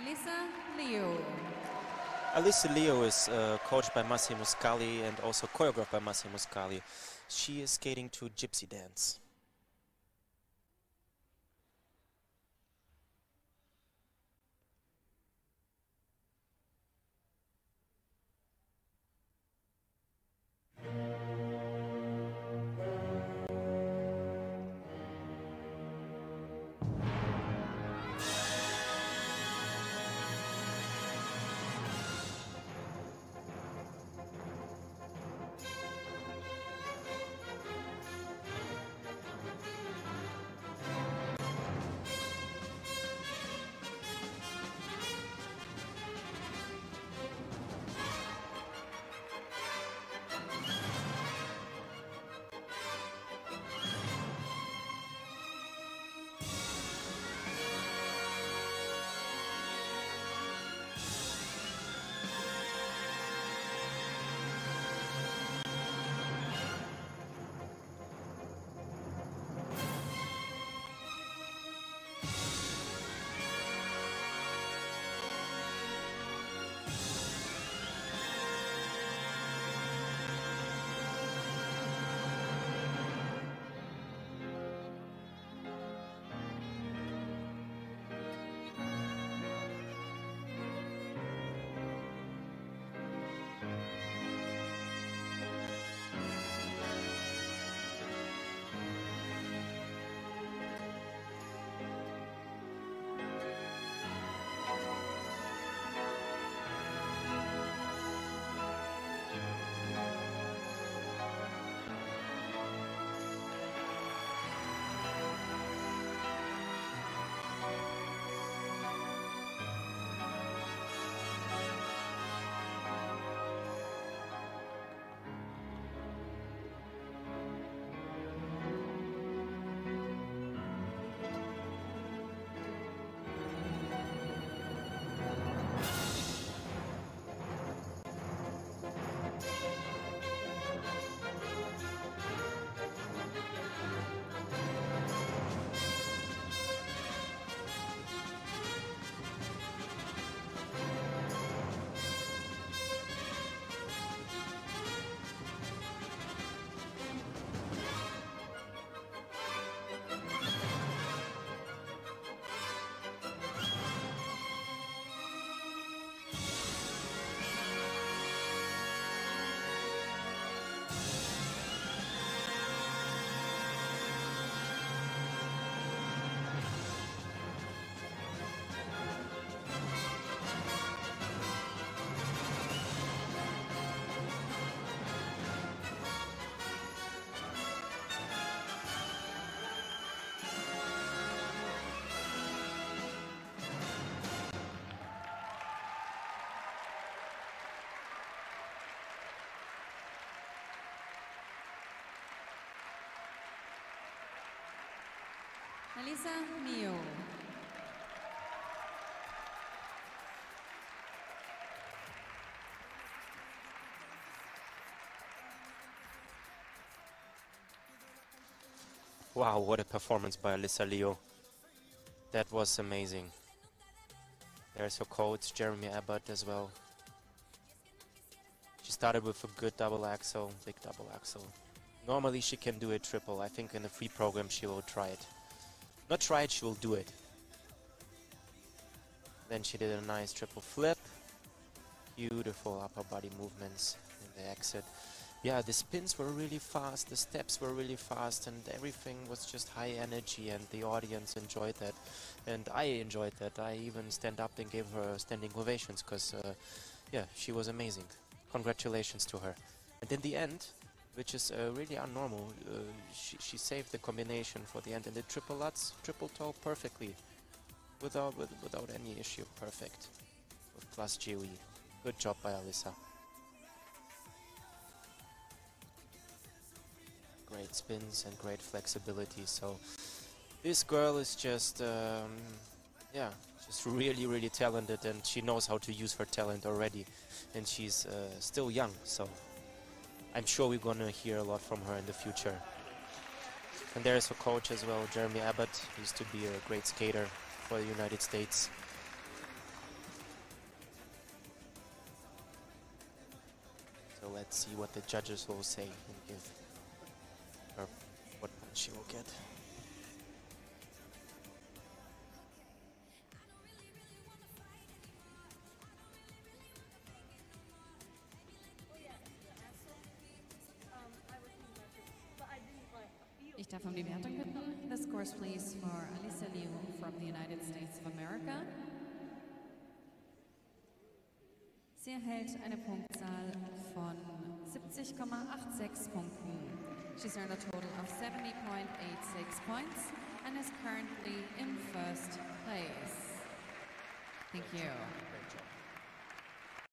Alyssa Leo. Alyssa Leo is coached by Massimo Scali and also choreographed by Massimo Scali. She is skating to Gypsy Dance. Alyssa Mio. Wow, what a performance by Alyssa Leo. That was amazing. There's her coach, Jeremy Abbott, as well. She started with a good double axel, big double axel. Normally she can do a triple. I think in the free program she will try it. Not try it, she will do it. Then she did a nice triple flip. Beautiful upper body movements in the exit. Yeah, the spins were really fast, the steps were really fast, and everything was just high energy, and the audience enjoyed that. And I enjoyed that. I even stand up and gave her standing ovations because, yeah, she was amazing. Congratulations to her. And in the end, which is really unnormal, she saved the combination for the end, and the triple Lutz, triple toe perfectly, without any issue, perfect, with plus GOE. Good job by Alyssa. Great spins and great flexibility. So this girl is just, yeah, just really talented, and she knows how to use her talent already, and she's still young, so I'm sure we're gonna hear a lot from her in the future. And there's her coach as well, Jeremy Abbott. He used to be a great skater for the United States. let's see what the judges will say and give her what point she will get. Ich darf um die Wertung bitten. The scores please for Alyssa Liu from the United States of America. Sie erhält eine Punktzahl von 70,86 Punkten. She's earned a total of 70.86 points and is currently in first place. Thank you.